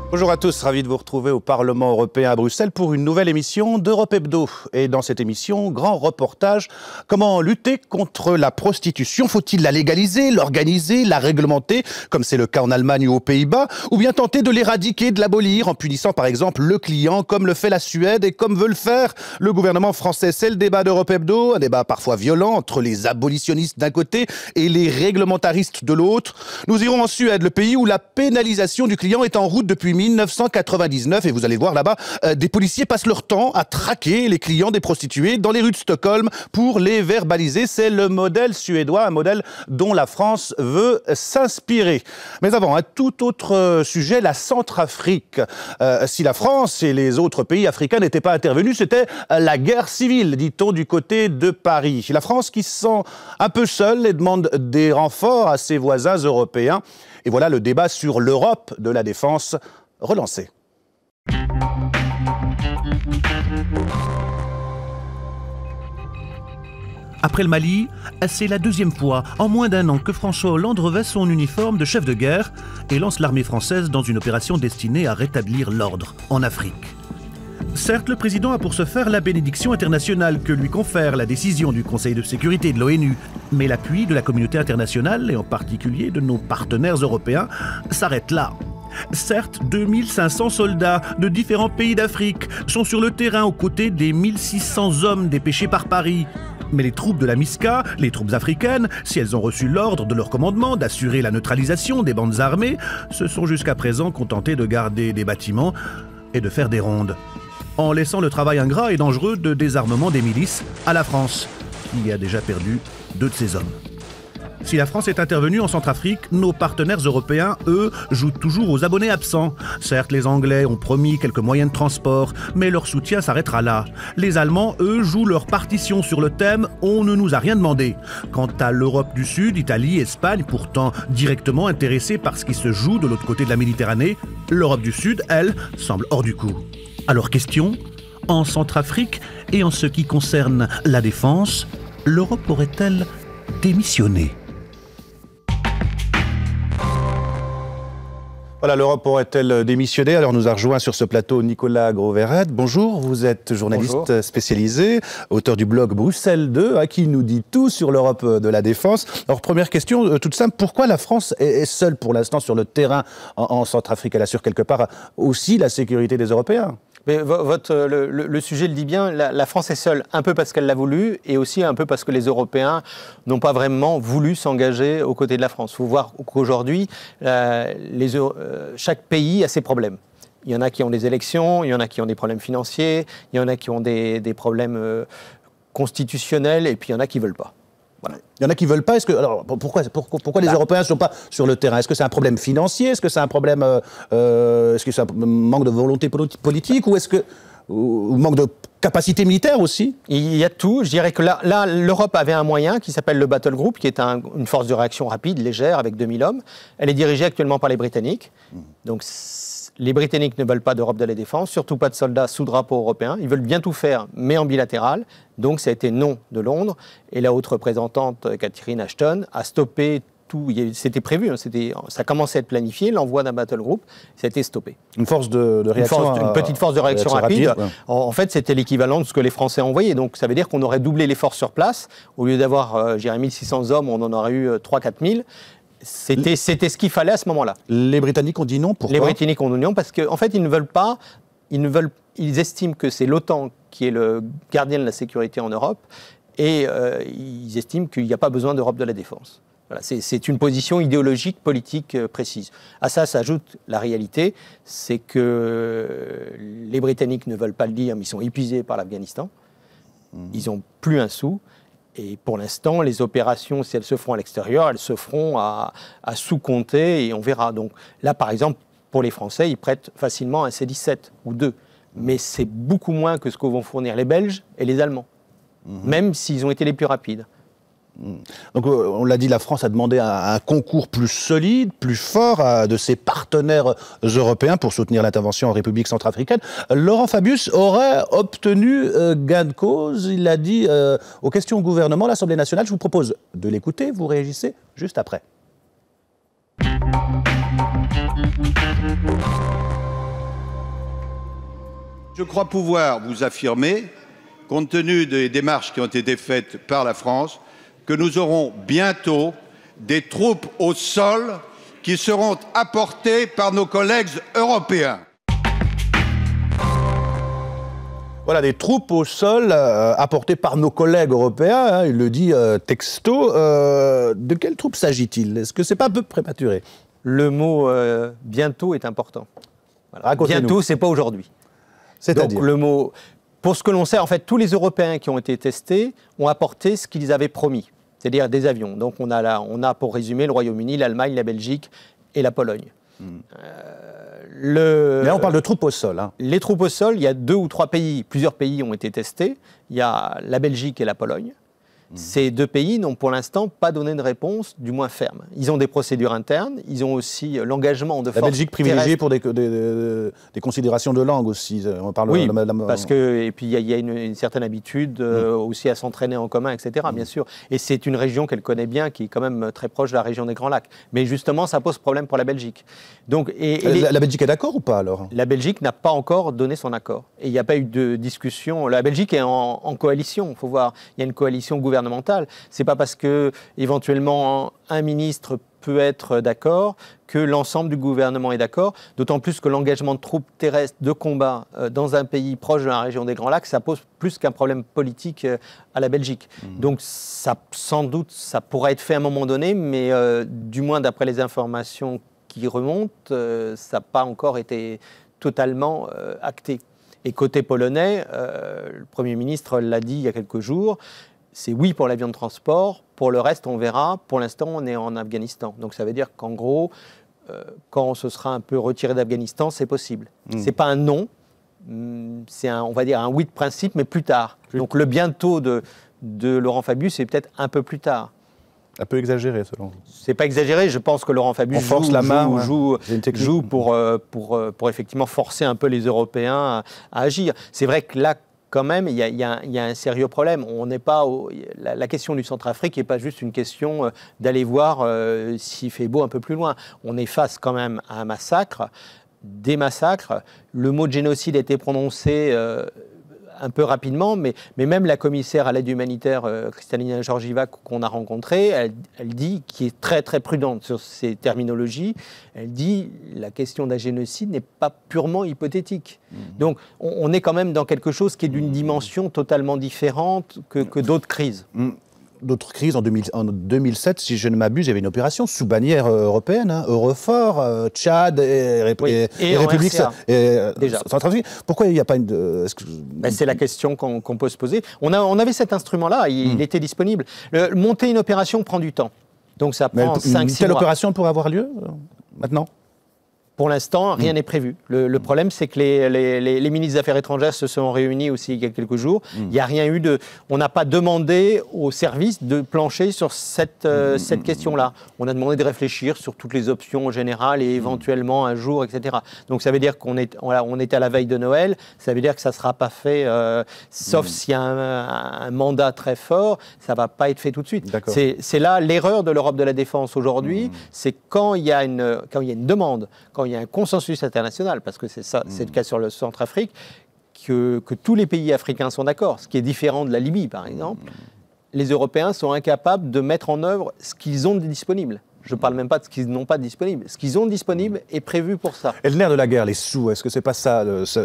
Bonjour à tous, ravi de vous retrouver au Parlement européen à Bruxelles pour une nouvelle émission d'Europe Hebdo. Et dans cette émission, grand reportage, comment lutter contre la prostitution? Faut-il la légaliser, l'organiser, la réglementer, comme c'est le cas en Allemagne ou aux Pays-Bas, ou bien tenter de l'éradiquer, de l'abolir, en punissant par exemple le client, comme le fait la Suède et comme veut le faire le gouvernement français? C'est le débat d'Europe Hebdo, un débat parfois violent entre les abolitionnistes d'un côté et les réglementaristes de l'autre. Nous irons en Suède, le pays où la pénalisation du client est en route depuis 1999, et vous allez voir là-bas, des policiers passent leur temps à traquer les clients des prostituées dans les rues de Stockholm pour les verbaliser. C'est le modèle suédois, un modèle dont la France veut s'inspirer. Mais avant, un tout autre sujet, la Centrafrique. Si la France et les autres pays africains n'étaient pas intervenus, c'était la guerre civile, dit-on, du côté de Paris. La France qui se sent un peu seule et demande des renforts à ses voisins européens. Et voilà le débat sur l'Europe de la défense relancé. Après le Mali, c'est la deuxième fois en moins d'un an que François Hollande revêt son uniforme de chef de guerre et lance l'armée française dans une opération destinée à rétablir l'ordre en Afrique. Certes, le président a pour ce faire la bénédiction internationale que lui confère la décision du Conseil de sécurité de l'ONU, mais l'appui de la communauté internationale, et en particulier de nos partenaires européens, s'arrête là. Certes, 2500 soldats de différents pays d'Afrique sont sur le terrain aux côtés des 1600 hommes dépêchés par Paris. Mais les troupes de la MISCA, les troupes africaines, si elles ont reçu l'ordre de leur commandement d'assurer la neutralisation des bandes armées, se sont jusqu'à présent contentées de garder des bâtiments et de faire des rondes, en laissant le travail ingrat et dangereux de désarmement des milices à la France, qui a déjà perdu 2 de ses hommes. Si la France est intervenue en Centrafrique, nos partenaires européens, eux, jouent toujours aux abonnés absents. Certes, les Anglais ont promis quelques moyens de transport, mais leur soutien s'arrêtera là. Les Allemands, eux, jouent leur partition sur le thème « On ne nous a rien demandé ». Quant à l'Europe du Sud, Italie, Espagne, pourtant directement intéressées par ce qui se joue de l'autre côté de la Méditerranée, l'Europe du Sud, elle, semble hors du coup. Alors question, en Centrafrique et en ce qui concerne la défense, l'Europe aurait-elle démissionné ? Voilà, l'Europe aurait-elle démissionné? Alors nous a rejoint sur ce plateau Nicolas Gros-Verret. Bonjour, vous êtes journaliste spécialisé, auteur du blog Bruxelles 2, qui nous dit tout sur l'Europe de la défense. Alors première question toute simple, pourquoi la France est seule pour l'instant sur le terrain en Centrafrique? Elle assure quelque part aussi la sécurité des Européens. Mais le sujet le dit bien, la France est seule, un peu parce qu'elle l'a voulu et aussi un peu parce que les Européens n'ont pas vraiment voulu s'engager aux côtés de la France. Il faut voir qu'aujourd'hui, chaque pays a ses problèmes. Il y en a qui ont des élections, il y en a qui ont des problèmes financiers, il y en a qui ont des problèmes constitutionnels et puis il y en a qui ne veulent pas. Voilà. Il y en a qui ne veulent pas. Alors, pourquoi les Européens ne sont pas sur le terrain? Est-ce que c'est un problème financier? Est-ce que c'est un problème... est-ce que c'est un manque de volonté politique? Ou manque de capacité militaire aussi? Il y a tout. Je dirais que là l'Europe avait un moyen qui s'appelle le Battle Group, qui est une force de réaction rapide, légère, avec 2000 hommes. Elle est dirigée actuellement par les Britanniques. Donc, les Britanniques ne veulent pas d'Europe de la défense, surtout pas de soldats sous drapeau européen. Ils veulent bien tout faire, mais en bilatéral. Donc ça a été non de Londres. Et la haute représentante Catherine Ashton a stoppé tout. C'était prévu, ça commençait à être planifié, l'envoi d'un battle group, ça a été stoppé. Une force de réaction une petite force de réaction rapide. Ouais. En fait, c'était l'équivalent de ce que les Français ont envoyé. Donc ça veut dire qu'on aurait doublé les forces sur place. Au lieu d'avoir, 1600 hommes, on en aurait eu 3-4 000. C'était ce qu'il fallait à ce moment-là. Les Britanniques ont dit non, pourquoi? Les Britanniques ont dit non parce qu'en fait, ils ne veulent pas, ils estiment que c'est l'OTAN qui est le gardien de la sécurité en Europe et ils estiment qu'il n'y a pas besoin d'Europe de la défense. Voilà, c'est une position idéologique, politique précise. À ça s'ajoute la réalité, c'est que les Britanniques ne veulent pas le dire, mais ils sont épuisés par l'Afghanistan. Ils n'ont plus un sou. Et pour l'instant, les opérations, si elles se font à l'extérieur, elles se feront à sous-compter et on verra. Donc là, par exemple, pour les Français, ils prêtent facilement un C-17 ou 2. Mais c'est beaucoup moins que ce que vont fournir les Belges et les Allemands, même s'ils ont été les plus rapides. Donc on l'a dit, la France a demandé un concours plus solide, plus fort de ses partenaires européens pour soutenir l'intervention en République centrafricaine. Laurent Fabius aurait obtenu gain de cause, il l'a dit aux questions au gouvernement à l'Assemblée nationale. Je vous propose de l'écouter, vous réagissez juste après. Je crois pouvoir vous affirmer, compte tenu des démarches qui ont été faites par la France, que nous aurons bientôt des troupes au sol qui seront apportées par nos collègues européens. Voilà, des troupes au sol apportées par nos collègues européens, hein, il le dit texto. De quelles troupes s'agit-il? Est-ce que c'est pas un peu prématuré? Le mot bientôt est important. Voilà. Bientôt, c'est pas aujourd'hui. C'est-à-dire? Donc le mot, pour ce que l'on sait, en fait, tous les Européens qui ont été testés ont apporté ce qu'ils avaient promis, c'est-à-dire des avions. Donc on a pour résumer le Royaume-Uni, l'Allemagne, la Belgique et la Pologne. Mais là, on parle de troupes au sol. Hein. Les troupes au sol, il y a 2 ou 3 pays, plusieurs pays ont été testés. Il y a la Belgique et la Pologne. Ces 2 pays n'ont pour l'instant pas donné de réponse, du moins ferme. Ils ont des procédures internes, ils ont aussi l'engagement de forces. La Belgique privilégiée pour des considérations de langue aussi. On parle oui, parce que et puis il y a une certaine habitude aussi à s'entraîner en commun, etc. Bien sûr. Et c'est une région qu'elle connaît bien, qui est quand même très proche de la région des Grands Lacs. Mais justement, ça pose problème pour la Belgique. Donc, la Belgique est d'accord ou pas alors? La Belgique n'a pas encore donné son accord. Et il n'y a pas eu de discussion. La Belgique est en coalition, il faut voir. Il y a une coalition gouvernementale. C'est pas parce que éventuellement un ministre peut être d'accord que l'ensemble du gouvernement est d'accord, d'autant plus que l'engagement de troupes terrestres de combat dans un pays proche de la région des Grands Lacs, ça pose plus qu'un problème politique à la Belgique. Donc sans doute, ça pourrait être fait à un moment donné, mais du moins d'après les informations qui remontent, ça n'a pas encore été totalement acté. Et côté polonais, le Premier ministre l'a dit il y a quelques jours, c'est oui pour l'avion de transport, pour le reste on verra. Pour l'instant on est en Afghanistan. Donc ça veut dire qu'en gros, quand on se sera un peu retiré d'Afghanistan, c'est possible. C'est pas un non, c'est on va dire un oui de principe, mais plus tard. Donc le bientôt de Laurent Fabius, c'est peut-être un peu plus tard. Un peu exagéré selon vous? C'est pas exagéré, je pense que Laurent Fabius joue pour effectivement forcer un peu les Européens à agir. C'est vrai que là, quand même, il y a un sérieux problème. On n'est pas la question du Centrafrique n'est pas juste une question d'aller voir s'il fait beau un peu plus loin. On est face quand même à un massacre, des massacres. Le mot de génocide a été prononcé un peu rapidement, mais même la commissaire à l'aide humanitaire, Kristalina Georgieva, qu'on a rencontrée, elle dit, qui est très très prudente sur ces terminologies, elle dit la question d'un génocide n'est pas purement hypothétique. Donc on est quand même dans quelque chose qui est d'une dimension totalement différente que d'autres crises. D'autres crises, en 2007, si je ne m'abuse, il y avait une opération sous bannière européenne, hein, Eurofor, Tchad et République centrafricaine. Pourquoi il n'y a pas une... c'est la question qu'on peut se poser. On avait cet instrument-là, il était disponible. Monter une opération prend du temps. Donc ça prend 5-6 mois. Une telle opération pourrait avoir lieu maintenant ? Pour l'instant, rien n'est prévu. Le problème, c'est que les ministres des Affaires étrangères se sont réunis aussi il y a quelques jours. Il n'y a rien eu on n'a pas demandé aux services de plancher sur cette question-là. On a demandé de réfléchir sur toutes les options générales et éventuellement un jour, etc. Donc ça veut dire qu'on est à la veille de Noël. Ça veut dire que ça ne sera pas fait, sauf s'il y a un mandat très fort, ça ne va pas être fait tout de suite. C'est là l'erreur de l'Europe de la défense aujourd'hui, c'est quand il y a une demande, quand il y a un consensus international, parce que c'est le cas sur le Centrafrique, que tous les pays africains sont d'accord, ce qui est différent de la Libye, par exemple. Les Européens sont incapables de mettre en œuvre ce qu'ils ont de disponible. Je ne parle même pas de ce qu'ils n'ont pas de disponible. Ce qu'ils ont de disponible est prévu pour ça. Et le nerf de la guerre, les sous, est-ce que c'est pas ça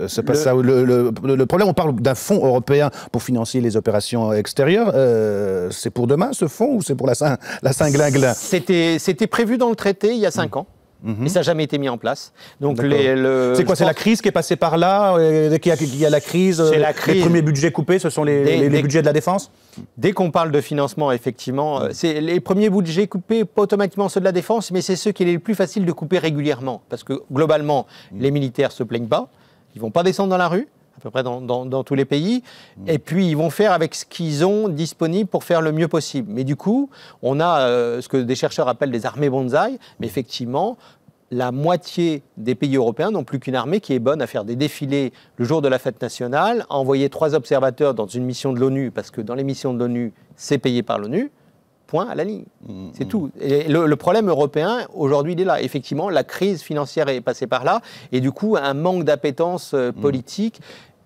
le problème? On parle d'un fonds européen pour financer les opérations extérieures. C'est pour demain, ce fonds, ou c'est pour la Saint-Glinglin? C'était prévu dans le traité il y a 5 ans. Et ça n'a jamais été mis en place. Donc c'est quoi? C'est la crise qui est passée par là? Dès qu'il y a la crise, les premiers budgets coupés, ce sont les budgets de la défense? Dès qu'on parle de financement, effectivement, c'est les premiers budgets coupés, pas automatiquement ceux de la défense, mais c'est ceux qu'il est le plus facile de couper régulièrement. Parce que globalement, les militaires ne se plaignent pas, ils ne vont pas descendre dans la rue, à peu près dans tous les pays, et puis ils vont faire avec ce qu'ils ont disponible pour faire le mieux possible. Mais du coup, on a ce que des chercheurs appellent des armées bonsaï, mais effectivement, la moitié des pays européens n'ont plus qu'une armée qui est bonne à faire des défilés le jour de la fête nationale, à envoyer 3 observateurs dans une mission de l'ONU, parce que dans les missions de l'ONU, c'est payé par l'ONU, point à la ligne. C'est tout. Et le problème européen, aujourd'hui, il est là. Effectivement, la crise financière est passée par là, et du coup, un manque d'appétence politique.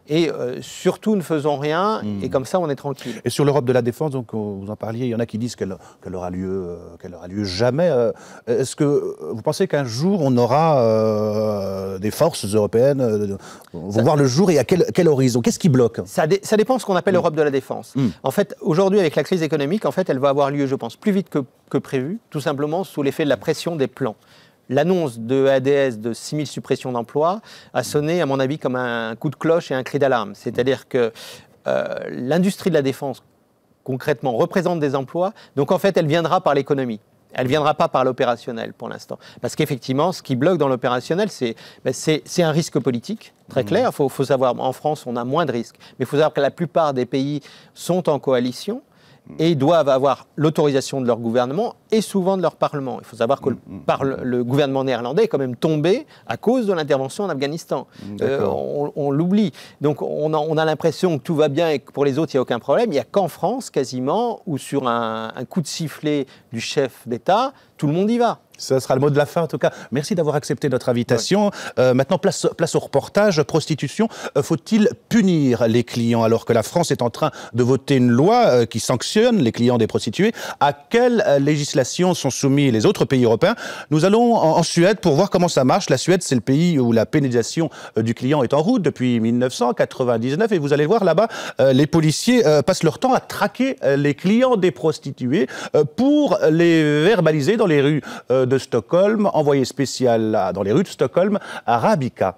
Et surtout, ne faisons rien, et comme ça, on est tranquille. Et sur l'Europe de la défense, donc, vous en parliez, il y en a qui disent qu'elle aura lieu jamais. Est-ce que vous pensez qu'un jour, on aura des forces européennes vont voir le jour, et à quel horizon? Qu'est-ce qui bloque? Ça dépend de ce qu'on appelle l'Europe de la défense. En fait, aujourd'hui, avec la crise économique, en fait, elle va avoir lieu, je pense, plus vite que prévu, tout simplement sous l'effet de la pression des plans. L'annonce de ADS de 6 000 suppressions d'emplois a sonné, à mon avis, comme un coup de cloche et un cri d'alarme. C'est-à-dire que l'industrie de la défense, concrètement, représente des emplois. Donc, en fait, elle viendra par l'économie. Elle ne viendra pas par l'opérationnel, pour l'instant. Parce qu'effectivement, ce qui bloque dans l'opérationnel, c'est un risque politique, très clair. Il faut savoir, en France, on a moins de risques. Mais il faut savoir que la plupart des pays sont en coalition et doivent avoir l'autorisation de leur gouvernement et souvent de leur parlement. Il faut savoir que le gouvernement néerlandais est quand même tombé à cause de l'intervention en Afghanistan. On l'oublie. Donc on a l'impression que tout va bien et que pour les autres, il n'y a aucun problème. Il n'y a qu'en France, quasiment, où sur un coup de sifflet du chef d'État, tout le monde y va. Ce sera le mot de la fin, en tout cas. Merci d'avoir accepté notre invitation. Maintenant, place au reportage. Prostitution, faut-il punir les clients alors que la France est en train de voter une loi qui sanctionne les clients des prostituées? À quelle législation sont soumis les autres pays européens? Nous allons en Suède pour voir comment ça marche. La Suède, c'est le pays où la pénalisation du client est en route depuis 1999. Et vous allez voir là-bas, les policiers passent leur temps à traquer les clients des prostituées pour les verbaliser dans les rues de Stockholm. Envoyé spécial dans les rues de Stockholm, à Rabika.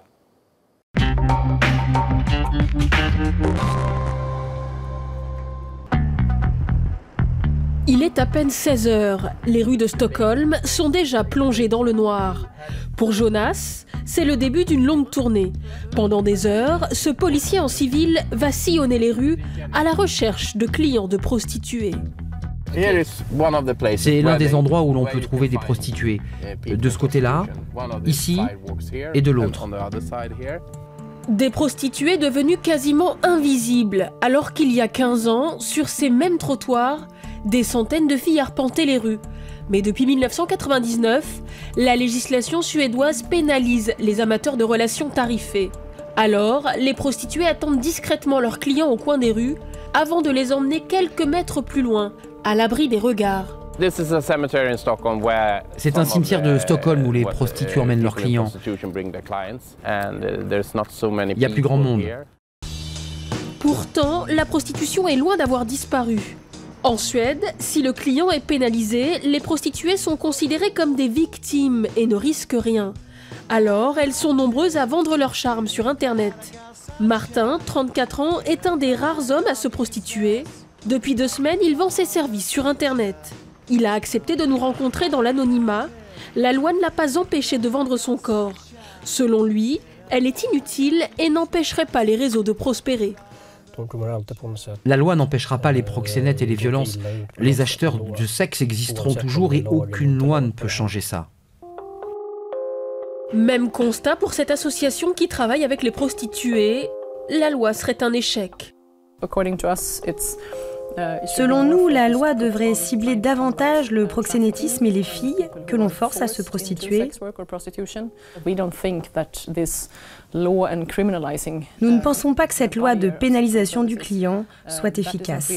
Il est à peine 16 heures. Les rues de Stockholm sont déjà plongées dans le noir. Pour Jonas, c'est le début d'une longue tournée. Pendant des heures, ce policier en civil va sillonner les rues à la recherche de clients de prostituées. C'est l'un des endroits où l'on peut trouver des prostituées. De ce côté-là, ici et de l'autre. Des prostituées devenues quasiment invisibles, alors qu'il y a 15 ans, sur ces mêmes trottoirs, des centaines de filles arpentaient les rues. Mais depuis 1999, la législation suédoise pénalise les amateurs de relations tarifées. Alors, les prostituées attendent discrètement leurs clients au coin des rues avant de les emmener quelques mètres plus loin, à l'abri des regards. C'est un cimetière de Stockholm où les prostituées emmènent leurs clients. Il y a plus grand monde. Pourtant, la prostitution est loin d'avoir disparu. En Suède, si le client est pénalisé, les prostituées sont considérées comme des victimes et ne risquent rien. Alors, elles sont nombreuses à vendre leur charme sur Internet. Martin, 34 ans, est un des rares hommes à se prostituer. Depuis 2 semaines, il vend ses services sur Internet. Il a accepté de nous rencontrer dans l'anonymat. La loi ne l'a pas empêché de vendre son corps. Selon lui, elle est inutile et n'empêcherait pas les réseaux de prospérer. La loi n'empêchera pas les proxénètes et les violences. Les acheteurs de sexe existeront toujours et aucune loi ne peut changer ça. Même constat pour cette association qui travaille avec les prostituées. La loi serait un échec. Selon nous, la loi devrait cibler davantage le proxénétisme et les filles que l'on force à se prostituer. Nous ne pensons pas que cette loi de pénalisation du client soit efficace.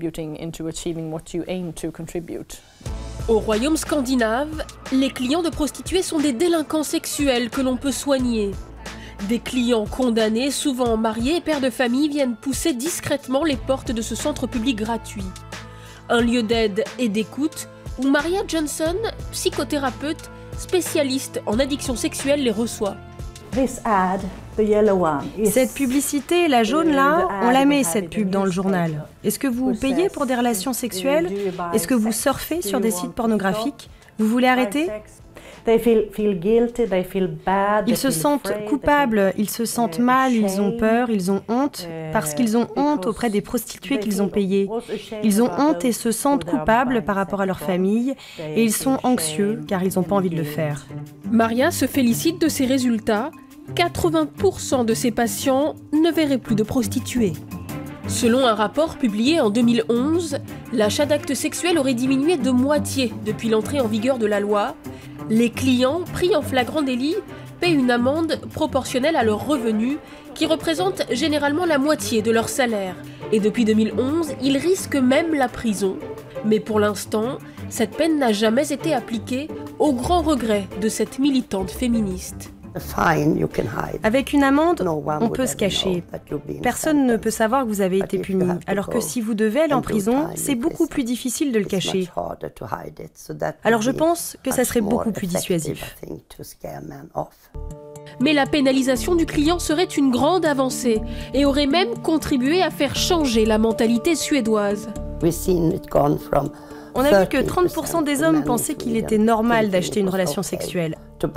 Au royaume scandinave, les clients de prostituées sont des délinquants sexuels que l'on peut soigner. Des clients condamnés, souvent mariés et pères de famille, viennent pousser discrètement les portes de ce centre public gratuit. Un lieu d'aide et d'écoute où Maria Johnson, psychothérapeute, spécialiste en addiction sexuelle, les reçoit. Cette publicité, la jaune là, on la met cette pub dans le journal. Est-ce que vous payez pour des relations sexuelles? Est-ce que vous surfez sur des sites pornographiques? Vous voulez arrêter? Ils se sentent coupables, ils se sentent mal, ils ont peur, ils ont honte, parce qu'ils ont honte auprès des prostituées qu'ils ont payées. Ils ont honte et se sentent coupables par rapport à leur famille, et ils sont anxieux car ils n'ont pas envie de le faire. Maria se félicite de ses résultats. 80% de ses patients ne verraient plus de prostituées. Selon un rapport publié en 2011, l'achat d'actes sexuels aurait diminué de moitié depuis l'entrée en vigueur de la loi. Les clients pris en flagrant délit paient une amende proportionnelle à leurs revenus qui représentent généralement la moitié de leur salaire. Et depuis 2011, ils risquent même la prison. Mais pour l'instant, cette peine n'a jamais été appliquée, au grand regret de cette militante féministe. Avec une amende, on peut se cacher. Personne ne peut savoir que vous avez été puni. Alors que si vous devez aller en prison, c'est beaucoup plus difficile de le cacher. Alors je pense que ça serait beaucoup plus dissuasif. Mais la pénalisation du client serait une grande avancée et aurait même contribué à faire changer la mentalité suédoise. On a vu que 30% des hommes pensaient qu'il était normal d'acheter une relation sexuelle.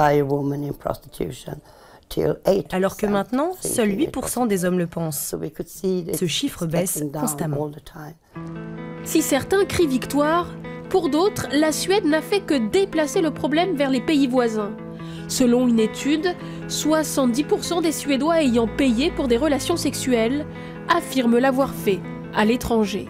Alors que maintenant, seuls 8% des hommes le pensent. Ce chiffre baisse constamment. Si certains crient victoire, pour d'autres, la Suède n'a fait que déplacer le problème vers les pays voisins. Selon une étude, 70% des Suédois ayant payé pour des relations sexuelles affirment l'avoir fait à l'étranger.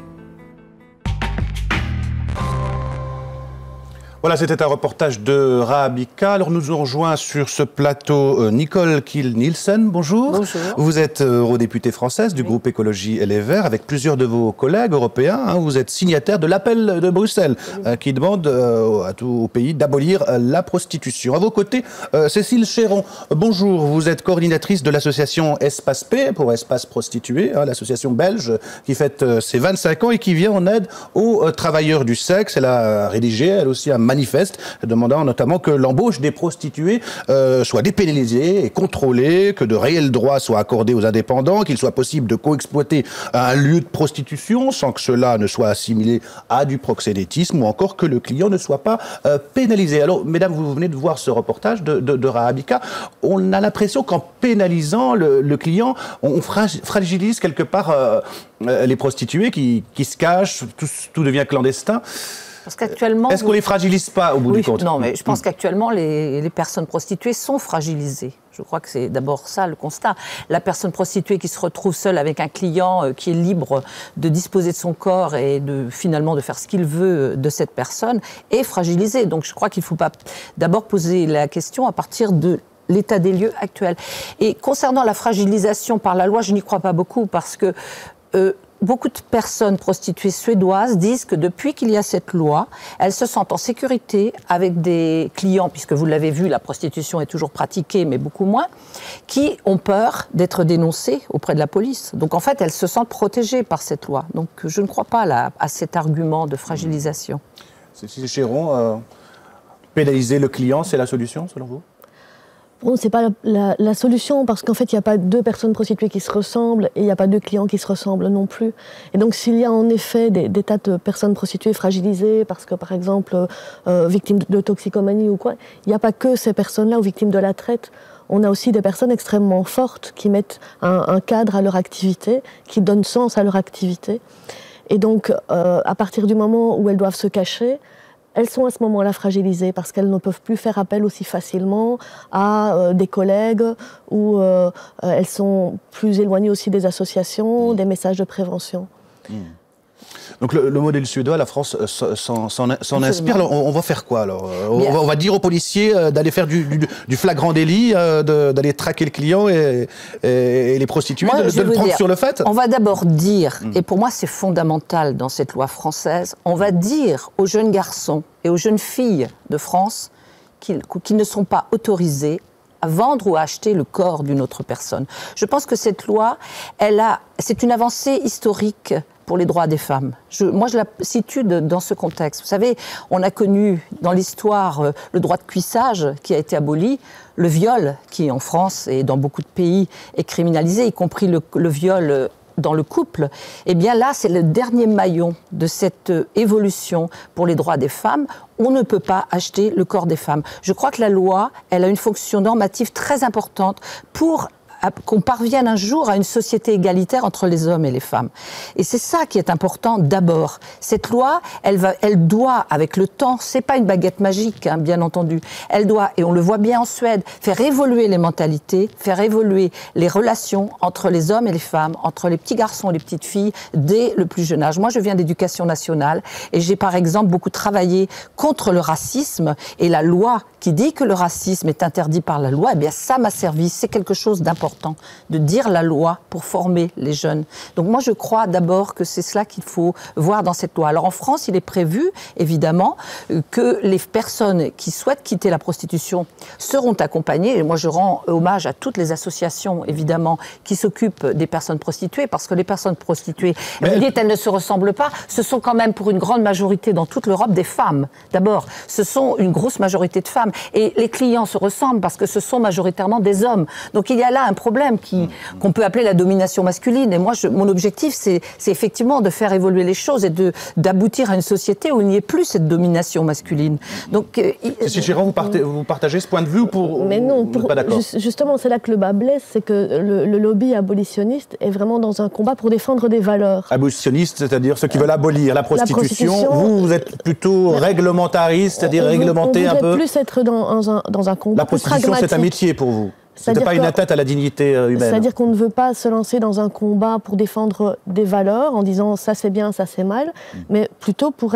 Voilà, c'était un reportage de Raabika. Alors nous nous rejoint sur ce plateau Nicole Kiel-Nielsen. Bonjour. Bonjour. Vous êtes eurodéputée française du groupe Écologie et les Verts avec plusieurs de vos collègues européens. Vous êtes signataire de l'appel de Bruxelles qui demande à tous les pays d'abolir la prostitution. À vos côtés, Cécile Chéron. Bonjour, vous êtes coordinatrice de l'association Espace P pour Espace Prostitué, l'association belge qui fête ses 25 ans et qui vient en aide aux travailleurs du sexe. Elle a rédigé, elle aussi, un manifeste demandant notamment que l'embauche des prostituées soit dépénalisée et contrôlée, que de réels droits soient accordés aux indépendants, qu'il soit possible de coexploiter un lieu de prostitution sans que cela ne soit assimilé à du proxénétisme ou encore que le client ne soit pas pénalisé. Alors, mesdames, vous venez de voir ce reportage de Raabika. On a l'impression qu'en pénalisant le client, on fragilise quelque part les prostituées qui se cachent, tout devient clandestin. Parce qu'actuellement, est-ce qu'on les fragilise pas au bout du compte? Non, mais je pense qu'actuellement, les personnes prostituées sont fragilisées. Je crois que c'est d'abord ça le constat. La personne prostituée qui se retrouve seule avec un client qui est libre de disposer de son corps et finalement de faire ce qu'il veut de cette personne est fragilisée. Donc je crois qu'il ne faut pas d'abord poser la question à partir de l'état des lieux actuel. Et concernant la fragilisation par la loi, je n'y crois pas beaucoup parce que beaucoup de personnes prostituées suédoises disent que depuis qu'il y a cette loi, elles se sentent en sécurité avec des clients, puisque vous l'avez vu, la prostitution est toujours pratiquée, mais beaucoup moins, qui ont peur d'être dénoncées auprès de la police. Donc en fait, elles se sentent protégées par cette loi. Donc je ne crois pas à cet argument de fragilisation. Cécile Chéron, pénaliser le client, c'est la solution selon vous? Bon, c'est pas la solution parce qu'en fait, il n'y a pas deux personnes prostituées qui se ressemblent et il n'y a pas deux clients qui se ressemblent non plus. Et donc, s'il y a en effet des tas de personnes prostituées fragilisées parce que, par exemple, victimes de toxicomanie ou quoi, il n'y a pas que ces personnes-là ou victimes de la traite. On a aussi des personnes extrêmement fortes qui mettent un cadre à leur activité, qui donnent sens à leur activité. Et donc, à partir du moment où elles doivent se cacher, elles sont à ce moment-là fragilisées parce qu'elles ne peuvent plus faire appel aussi facilement à des collègues ou elles sont plus éloignées aussi des associations, des messages de prévention. Donc le modèle suédois, la France s'en inspire. Alors, on va faire quoi alors? On va dire aux policiers d'aller faire du flagrant délit, d'aller traquer le client et les prostituées, de le prendre sur le fait? On va d'abord dire, et pour moi c'est fondamental dans cette loi française, on va dire aux jeunes garçons et aux jeunes filles de France qu'ils ne sont pas autorisés à vendre ou à acheter le corps d'une autre personne. Je pense que cette loi, c'est une avancée historique pour les droits des femmes. Moi, je la situe dans ce contexte. Vous savez, on a connu dans l'histoire le droit de cuissage qui a été aboli, le viol qui, en France et dans beaucoup de pays, est criminalisé, y compris le viol dans le couple. Eh bien là, c'est le dernier maillon de cette évolution pour les droits des femmes. On ne peut pas acheter le corps des femmes. Je crois que la loi, elle a une fonction normative très importante pour qu'on parvienne un jour à une société égalitaire entre les hommes et les femmes. Et c'est ça qui est important d'abord. Cette loi, elle doit, avec le temps, c'est pas une baguette magique, hein, bien entendu, elle doit, et on le voit bien en Suède, faire évoluer les mentalités, faire évoluer les relations entre les hommes et les femmes, entre les petits garçons et les petites filles, dès le plus jeune âge. Moi, je viens d'éducation nationale et j'ai par exemple beaucoup travaillé contre le racisme et la loi qui dit que le racisme est interdit par la loi, eh bien ça m'a servi, c'est quelque chose d'important, de dire la loi pour former les jeunes. Donc moi je crois d'abord que c'est cela qu'il faut voir dans cette loi. Alors en France, il est prévu, évidemment, que les personnes qui souhaitent quitter la prostitution seront accompagnées, et moi je rends hommage à toutes les associations, évidemment, qui s'occupent des personnes prostituées, parce que les personnes prostituées, vous dites, elles ne se ressemblent pas, ce sont quand même pour une grande majorité dans toute l'Europe des femmes. D'abord, ce sont une grosse majorité de femmes. Et les clients se ressemblent parce que ce sont majoritairement des hommes. Donc il y a là un problème qu'on peut appeler la domination masculine. Et moi, mon objectif, c'est effectivement de faire évoluer les choses et d'aboutir à une société où il n'y ait plus cette domination masculine. Donc, Cécile Girand, vous partagez ce point de vue ou Mais non, pas d'accord? Justement, c'est là que le bas blesse, c'est que le lobby abolitionniste est vraiment dans un combat pour défendre des valeurs. Abolitionniste, c'est-à-dire ceux qui veulent abolir la prostitution. Vous êtes plutôt réglementariste, c'est-à-dire réglementer un peu. On voudrait plus être dans un combat. La prostitution, c'est un métier pour vous. Ce n'est pas une atteinte à la dignité humaine. C'est-à-dire qu'on ne veut pas se lancer dans un combat pour défendre des valeurs en disant ça c'est bien, ça c'est mal, mais plutôt pour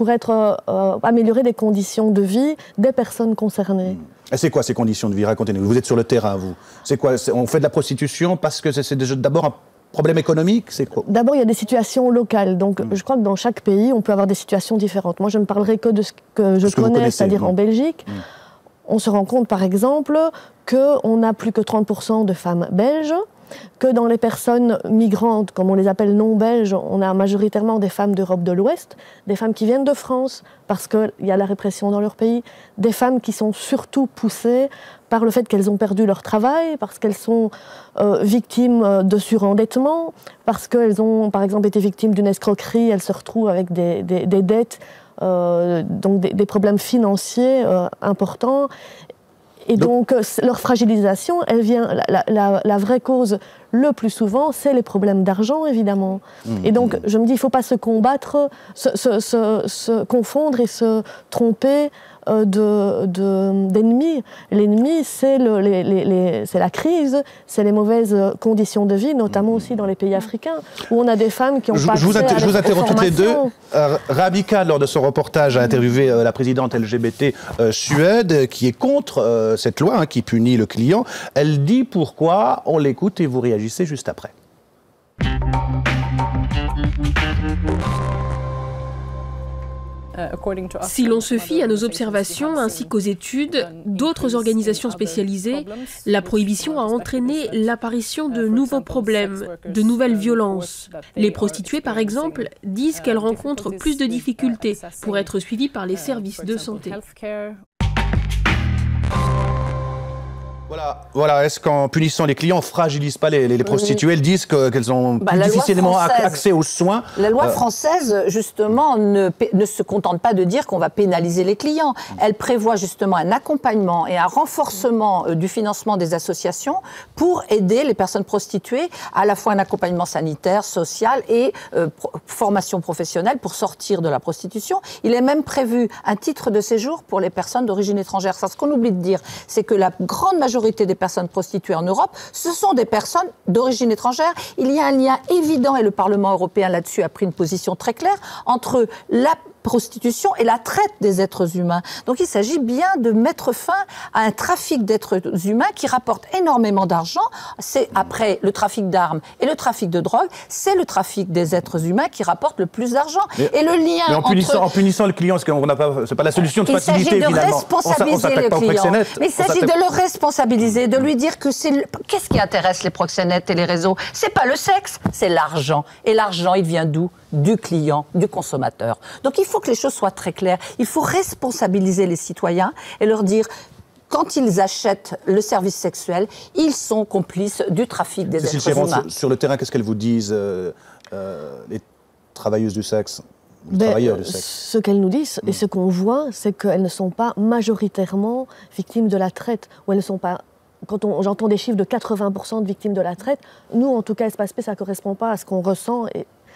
améliorer les conditions de vie des personnes concernées. Et c'est quoi ces conditions de vie? Racontez-nous. Vous êtes sur le terrain, vous. C'est quoi? On fait de la prostitution parce que c'est d'abord un problème économique? C'est quoi? D'abord, il y a des situations locales. Donc, je crois que dans chaque pays, on peut avoir des situations différentes. Moi, je ne parlerai que de ce que je connais, c'est-à-dire en Belgique. On se rend compte, par exemple, qu'on n'a plus que 30% de femmes belges, que dans les personnes migrantes, comme on les appelle non-belges, on a majoritairement des femmes d'Europe de l'Ouest, des femmes qui viennent de France, parce qu'il y a la répression dans leur pays, des femmes qui sont surtout poussées par le fait qu'elles ont perdu leur travail, parce qu'elles sont victimes de surendettement, parce qu'elles ont, par exemple, été victimes d'une escroquerie, elles se retrouvent avec des dettes, donc des problèmes financiers importants. Et donc, leur fragilisation, elle vient, la vraie cause, le plus souvent, c'est les problèmes d'argent, évidemment. Et donc, je me dis, il ne faut pas se combattre, se confondre et se tromper d'ennemis. L'ennemi, c'est la crise, c'est les mauvaises conditions de vie, notamment aussi dans les pays africains, où on a des femmes qui ont pas accès à Je vous interromps toutes les deux. Rabika, lors de son reportage, a interviewé la présidente LGBT Suède, qui est contre cette loi qui punit le client. Elle dit pourquoi. On l'écoute et vous réagissez juste après. Si l'on se fie à nos observations ainsi qu'aux études d'autres organisations spécialisées, la prohibition a entraîné l'apparition de nouveaux problèmes, de nouvelles violences. Les prostituées, par exemple, disent qu'elles rencontrent plus de difficultés pour être suivies par les services de santé. Voilà. Est-ce qu'en punissant les clients, on ne fragilise pas les prostituées? Elles disent qu'elles ont plus difficilement accès aux soins. La loi française, justement, ne se contente pas de dire qu'on va pénaliser les clients. Elle prévoit justement un accompagnement et un renforcement du financement des associations pour aider les personnes prostituées, à la fois un accompagnement sanitaire, social et formation professionnelle pour sortir de la prostitution. Il est même prévu un titre de séjour pour les personnes d'origine étrangère. Ça, ce qu'on oublie de dire, c'est que la grande majorité des personnes prostituées en Europe, ce sont des personnes d'origine étrangère. Il y a un lien évident, et le Parlement européen là-dessus a pris une position très claire, entre la prostitution et la traite des êtres humains. Donc il s'agit bien de mettre fin à un trafic d'êtres humains qui rapporte énormément d'argent. C'est après le trafic d'armes et le trafic de drogue, c'est le trafic des êtres humains qui rapporte le plus d'argent. Et le lien en punissant le client, c'est pas la solution de facilité, finalement. Il s'agit de responsabiliser le client. Mais il s'agit de le responsabiliser, de lui dire que qu'est-ce qui intéresse les proxénètes et les réseaux? C'est pas le sexe, c'est l'argent. Et l'argent, il vient d'où? Du client, du consommateur. Donc il faut que les choses soient très claires. Il faut responsabiliser les citoyens et leur dire, quand ils achètent le service sexuel, ils sont complices du trafic des êtres humains. Sur le terrain, qu'est-ce qu'elles vous disent, les travailleuses du sexe, les travailleurs du sexe? Ce qu'elles nous disent et ce qu'on voit, c'est qu'elles ne sont pas majoritairement victimes de la traite, ou elles ne sont pas... Quand j'entends des chiffres de 80% de victimes de la traite, nous, en tout cas, Espace P, ça ne correspond pas à ce qu'on ressent.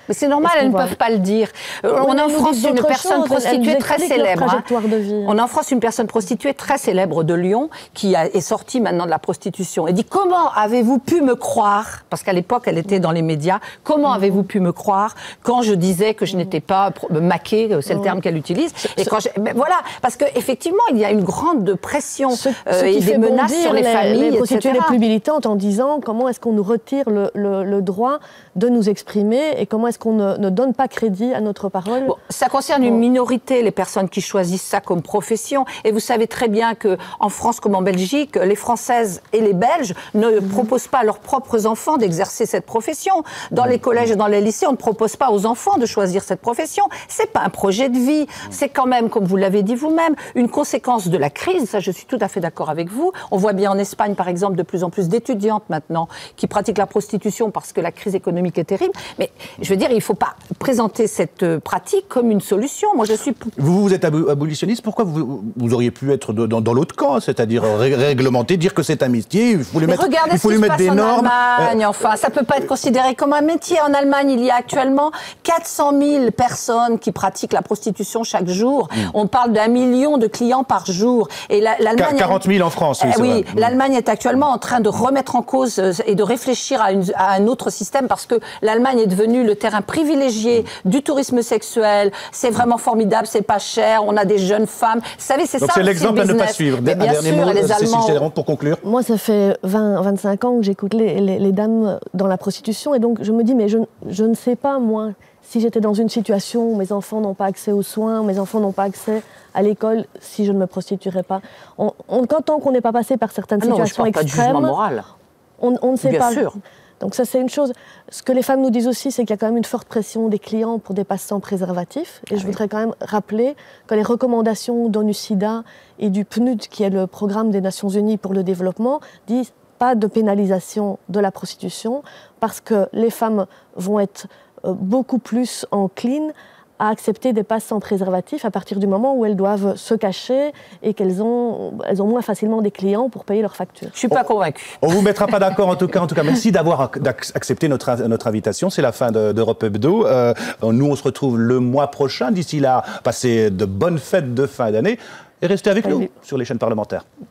Mais c'est normal, elles ne peuvent pas le dire. On a en France une personne prostituée très célèbre. On a en France une personne prostituée très célèbre de Lyon qui est sortie maintenant de la prostitution et dit « Comment avez-vous pu me croire ?» Parce qu'à l'époque, elle était dans les médias. « Comment avez-vous pu me croire quand je disais que je n'étais pas maquée ?» C'est le terme qu'elle utilise. Et quand voilà, parce qu'effectivement, il y a une grande pression et des menaces sur les familles, les prostituées etc. les plus militantes en disant comment est-ce qu'on nous retire le droit de nous exprimer et comment est-ce qu'on ne donne pas crédit à notre parole. Bon, ça concerne une minorité, les personnes qui choisissent ça comme profession. Et vous savez très bien qu'en France comme en Belgique, les Françaises et les Belges ne proposent pas à leurs propres enfants d'exercer cette profession. Dans les collèges et dans les lycées, on ne propose pas aux enfants de choisir cette profession. C'est pas un projet de vie. C'est quand même, comme vous l'avez dit vous-même, une conséquence de la crise. Ça, je suis tout à fait d'accord avec vous. On voit bien en Espagne, par exemple, de plus en plus d'étudiantes maintenant qui pratiquent la prostitution parce que la crise économique est terrible. Mais je veux dire, il ne faut pas présenter cette pratique comme une solution. Moi, je suis... Vous êtes abolitionniste, pourquoi vous auriez pu être dans l'autre camp, c'est-à-dire réglementer, dire que c'est un métier, il faut lui mettre, il faut lui mettre des normes. En Allemagne, enfin, ça ne peut pas être considéré comme un métier. En Allemagne, il y a actuellement 400 000 personnes qui pratiquent la prostitution chaque jour. On parle d'1 million de clients par jour. Et l'Allemagne... 40 000 en France, oui, oui, l'Allemagne est actuellement en train de remettre en cause et de réfléchir à un autre système parce que l'Allemagne est devenue le terrain privilégié du tourisme sexuel. C'est vraiment formidable, c'est pas cher, on a des jeunes femmes. Vous savez, c'est ça. Donc c'est l'exemple à ne pas suivre. Mais bien sûr, les Allemands... pour conclure. Moi, ça fait 25 ans que j'écoute les dames dans la prostitution et donc je me dis, mais je ne sais pas, moi, si j'étais dans une situation où mes enfants n'ont pas accès aux soins, où mes enfants n'ont pas accès à l'école, si je ne me prostituerais pas. Tant qu'on n'est pas passé par certaines situations extrêmes, pas de jugement moral. On ne sait pas. Bien sûr. Donc ça, c'est une chose. Ce que les femmes nous disent aussi, c'est qu'il y a quand même une forte pression des clients pour des passes sans préservatif. Et je voudrais quand même rappeler que les recommandations d'ONU-SIDA et du PNUD, qui est le programme des Nations Unies pour le développement, disent pas de pénalisation de la prostitution parce que les femmes vont être beaucoup plus enclines à accepter des passes sans préservatif à partir du moment où elles doivent se cacher et qu'elles ont moins facilement des clients pour payer leurs factures. Je ne suis pas convaincue. On ne vous mettra pas d'accord en tout cas. Merci d'avoir accepté notre invitation. C'est la fin d'Europe Hebdo. Nous, on se retrouve le mois prochain. D'ici là, passez de bonnes fêtes de fin d'année et restez avec nous sur les chaînes parlementaires.